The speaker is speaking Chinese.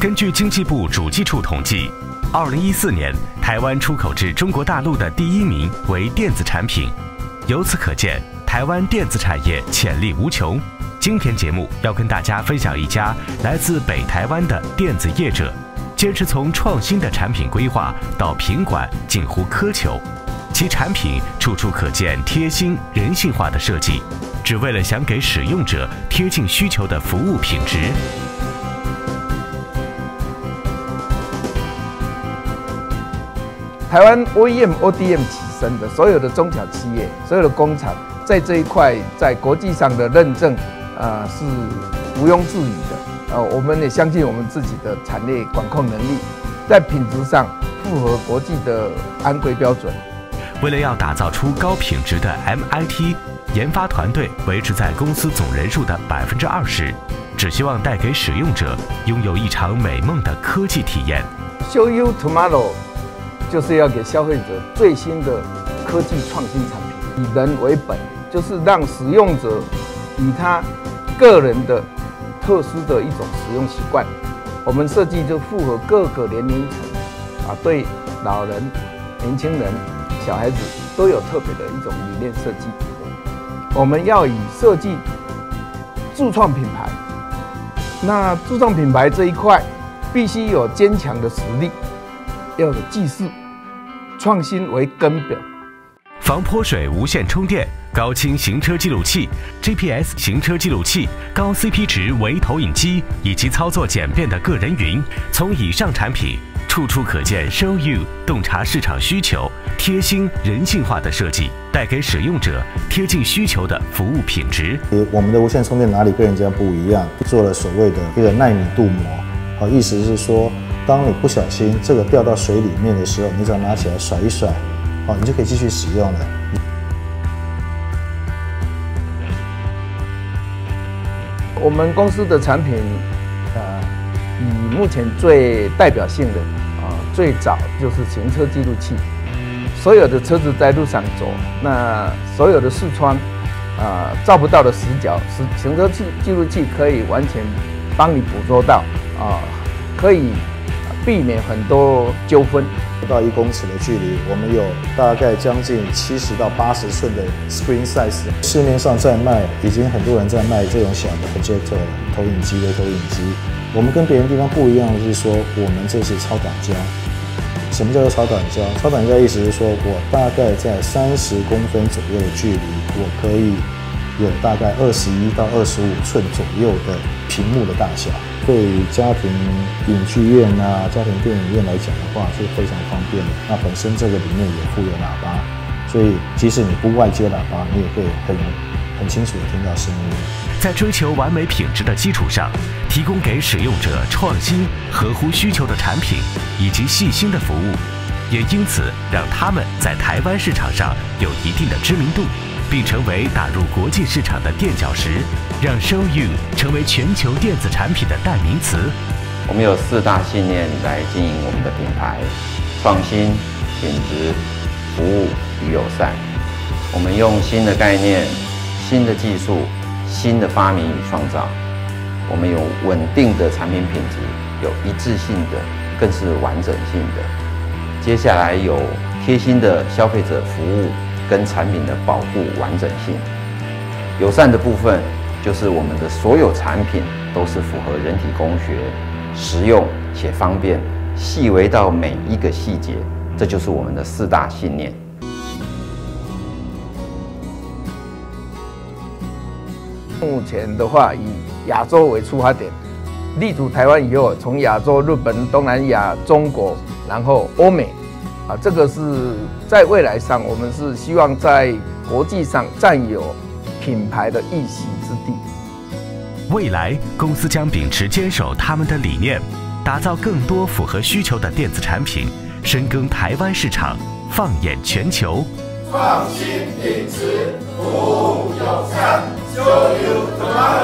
根据经济部主计处统计，2014年台湾出口至中国大陆的第1名为电子产品。由此可见，台湾电子产业潜力无穷。今天节目要跟大家分享一家来自北台湾的电子业者，坚持从创新的产品规划到品管近乎苛求，其产品处处可见贴心人性化的设计，只为了想给使用者贴近需求的服务品质。 台湾 OEM、ODM 起身的所有的中小企业、所有的工厂，在这一块在国际上的认证，是毋庸置疑的。我们也相信我们自己的产业管控能力，在品质上符合国际的安规标准。 为了要打造出高品质的 MIT， 研发团队维持在公司总人数的20%，只希望带给使用者拥有一场美梦的科技体验。 Show you tomorrow。就是要给消费者最新的科技创新产品，以人为本，就是让使用者以他个人的特殊的一种使用习惯。我们设计就符合各个年龄层，对老人、年轻人、小孩子都有特别的一种理念设计。我们要以设计自创品牌，那自创品牌这一块必须有坚强的实力，要有技术。创新为根本， 防泼水无线充电、高清行车记录器、GPS 行车记录器、高 CP 值微投影机以及操作简便的个人云，从以上产品处处可见 Show You 洞察市场需求、贴心人性化的设计，带给使用者贴近需求的服务品质。 我们的无线充电哪里跟人家不一样？做了所谓的一个奈米镀膜，意思是说，当你不小心这个掉到水里面的时候，你只要拿起来甩一甩，你就可以继续使用了。 我们公司的产品，以目前最代表性的最早就是行车记录器。所有的车子在路上走，那所有的视窗，照不到的死角，行车记录器可以完全帮你捕捉到，可以避免很多纠纷。 不到1公尺的距离，我们有大概将近70到80寸的 screen size。市面上在卖，已经很多人在卖这种小的 projector 投影机、微投影机。我们跟别人地方不一样的是说，我们这是超短焦。什么叫做超短焦？超短焦意思是说，我大概在30公分左右的距离，我可以有大概21到25寸左右的屏幕的大小。对于家庭影剧院家庭电影院来讲的话，是非常方便的。那本身这个里面也附有喇叭，所以即使你不外接喇叭，你也可以很清楚的听到声音。 在追求完美品质的基础上，提供给使用者创新、合乎需求的产品以及细心的服务，也因此让他们在台湾市场上有一定的知名度，并成为打入国际市场的垫脚石，让 Show You 成为全球电子产品的代名词。 我们有4大信念来经营我们的品牌：创新、品质、服务与友善。我们用新的概念、新的技术、新的发明与创造。我们有稳定的产品品质，有一致性的，更是完整性的。接下来有贴心的消费者服务跟产品的保护完整性。友善的部分就是我们的所有产品都是符合人体工学，实用且方便，细微到每一个细节，这就是我们的4大信念。 目前的话，以亚洲为出发点，立足台湾以后，从亚洲、日本、东南亚、中国，然后欧美，这个是在未来上，我们是希望在国际上占有品牌的一席之地。 未来公司将秉持坚守他们的理念，打造更多符合需求的电子产品，深耕台湾市场，放眼全球。 创新品质，服务友善，Show You tomorrow。